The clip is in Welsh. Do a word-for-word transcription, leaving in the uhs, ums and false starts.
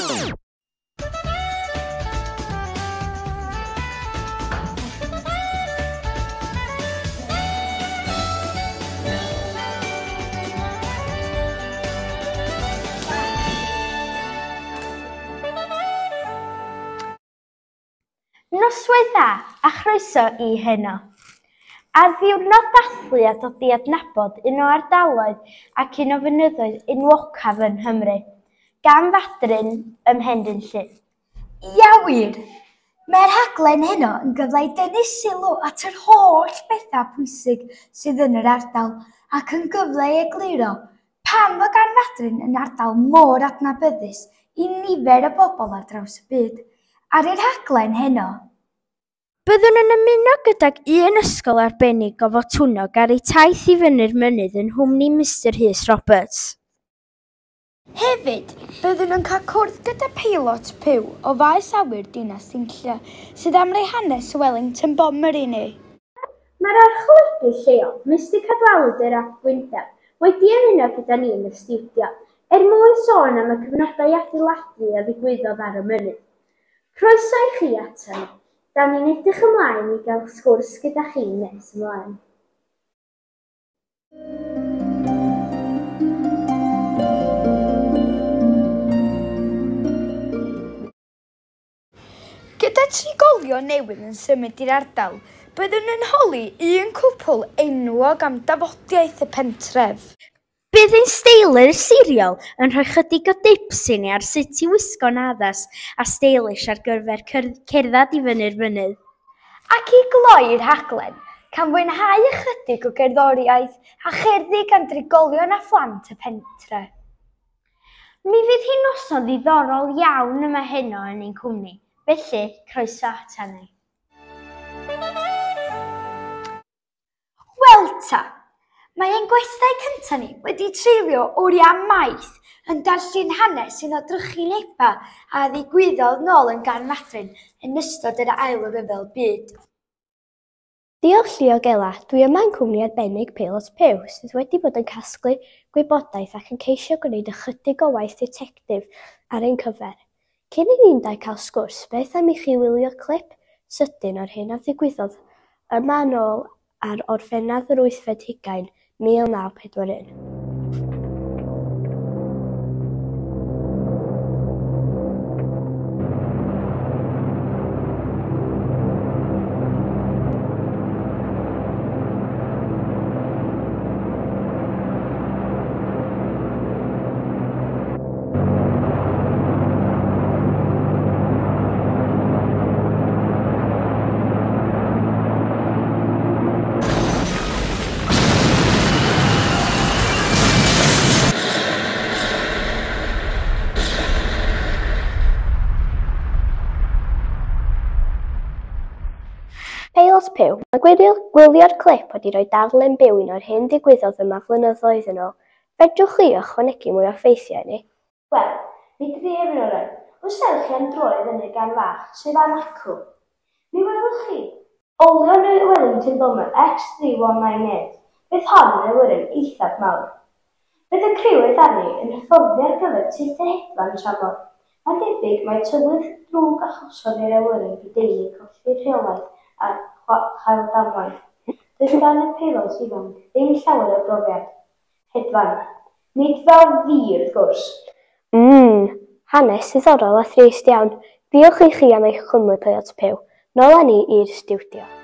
Noswaith dda a chroeso i Heno. Ar ddiwrnod dathlu a dod i adnabod un o ardaloedd ac un o fynyddoedd enwocaf yn Nghymru, gan fadryn ym Mhenllyn. Ia wir! Mae'r rhaglen heno yn gyfle i dynnu sylw at yr holl bethau pwysig sydd yn yr ardal ac yn gyfle i egluro pam fod gan fadryn yn ardal mor adnabyddus i nifer y bobl ar draws y byd. Ar yr rhaglen heno, byddwn yn ymuno gydag un ysgol arbennig o Fotwnog ar ei taith i fyny'r mynydd yn nghwmni Mister Rhys Roberts. Hefyd, byddwn yn cael cwrdd gyda peilot pyw o faes awyr Dinas Dinlla sydd am rei hanes Wellington Bomber i ni. Mae'r archeolegydd lleol, Mister Cadwaladr ap Gwyndaf, wedi ymuno gyda ni yn y stiwdio, er mwyn sôn am y cyfnodau adeiladu a ddigwyddodd ar y mynydd. Croeso i chi ato ni. Da ni'n edrych ymlaen i gael sgwrs gyda chi nes ymlaen. Gyda trigolion newydd yn symud i'r ardal, byddwn yn holi un cwpl enwog am dafodiaeth y pentref. Bydd ein steilyr siriol yn rhoi chydig o dips i ni ar sut i wisgo'n addas a stylish ar gyfer cerdded i fyny'r mynydd. Ac i gloi'r rhaglen, can fwynhau ychydig o gerddoriaeth a cherddi gan drigolion a phlant y pentre. Mi fydd hi'n noson ddiddorol iawn yma heno yn ein cwmni, felly croeso ata ni. Wel ta! Mae ein gwestai cyntaf ni wedi treulio oriau maith yn darllen hanes un o drychineba a ddigwyddodd nôl yn gan fadryn yn ystod yr ail ryfel byd. Diolch Diogela, dwi yma yn cwmni arbennig peilot pyw sydd wedi bod yn casglu gwybodaeth ac yn ceisio gwneud ychydig o waith detectif ar ein cyfer. Cyn i ni'n dau cael sgwrs, beth am i chi wylio clip sydyn o'r hyn a ddigwyddodd yma yn ôl ar orffennaf yr wythfed hugain mil naw pedwar un. Peilot pyw, mae gwylio'r clip wedi rhoi darlun byw un o'r hyn digwyddodd yma flynyddoedd yn ôl. Fedrwch chi ychwanegu mwy o ffeithiau ni? Wel, mi dref yn o'r oed. Wrth sefyll chi am droed yn y gan fach, sef am acw. Mi welwch chi, olion y Wellington Bomber X three one nine eight. Bydd hon yn awyren eithaf mawr. Bydd y criw ei ddarnu yn hyfforddi ar gyfer teithio hedfan tramor. Mae'n debyg mae tywydd drwg achosodd i'r awyren gydaenu colli'r rheolaeth a chael damwaith. Doedd gan y peilot ifanc ddim llawer o brofiad. Hedfan. Nid fel fi wrth gwrs. Mmm, hanes ddiddorol a thrist iawn. Diolch i chi am eich cwmni peilot pyw. Nôl â ni i'r stiwdio.